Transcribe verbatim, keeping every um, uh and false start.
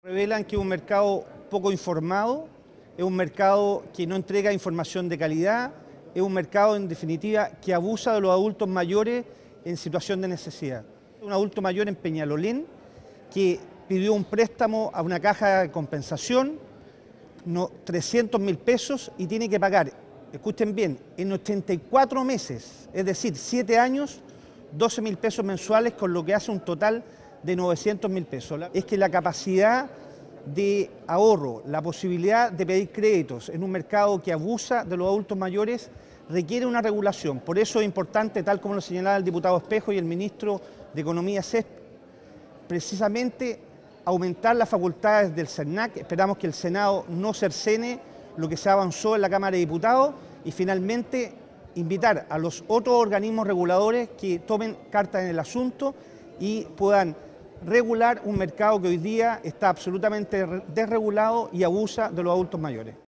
Revelan que es un mercado poco informado, es un mercado que no entrega información de calidad, es un mercado en definitiva que abusa de los adultos mayores en situación de necesidad. Un adulto mayor en Peñalolén que pidió un préstamo a una caja de compensación, no, trescientos mil pesos y tiene que pagar, escuchen bien, en ochenta y cuatro meses, es decir, siete años, doce mil pesos mensuales, con lo que hace un total de novecientos mil pesos. Es que la capacidad de ahorro, la posibilidad de pedir créditos en un mercado que abusa de los adultos mayores requiere una regulación. Por eso es importante, tal como lo señalaba el diputado Espejo y el ministro de Economía Cesc, precisamente aumentar las facultades del CERNAC. Esperamos que el Senado no cercene lo que se avanzó en la Cámara de Diputados y finalmente invitar a los otros organismos reguladores que tomen cartas en el asunto y puedan regular un mercado que hoy día está absolutamente desregulado y abusa de los adultos mayores.